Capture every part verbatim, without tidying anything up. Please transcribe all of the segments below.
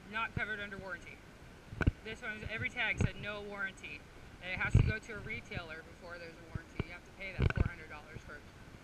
not covered under warranty. This one's, every tag said no warranty. And it has to go to a retailer before there's a warranty. You have to pay that four hundred dollars first.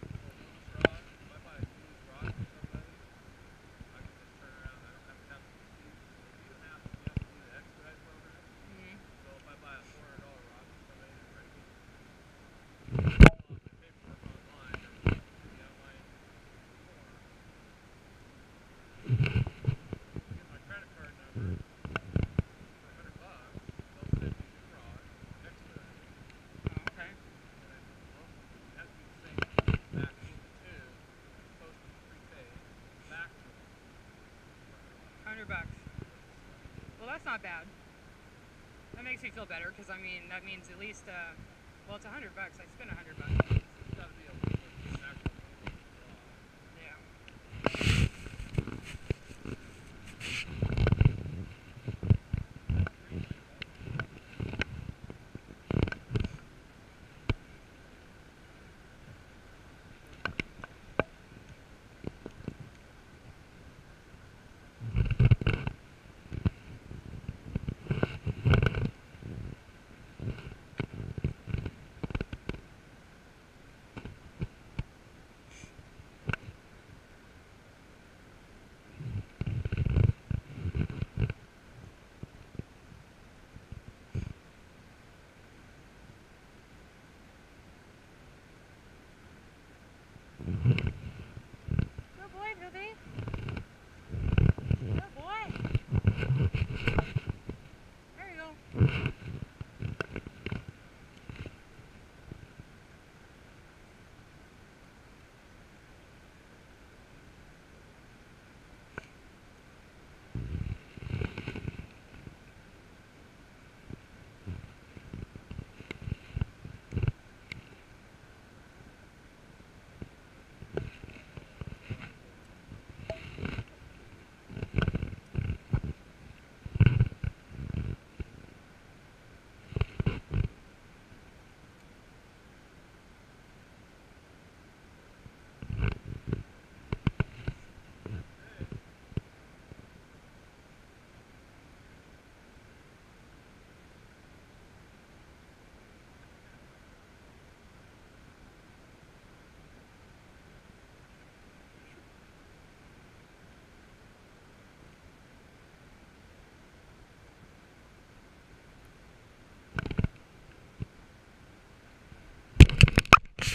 Bucks. Well, that's not bad. That makes me feel better because I mean that means at least uh, well, it's a hundred bucks. I spent a hundred bucks.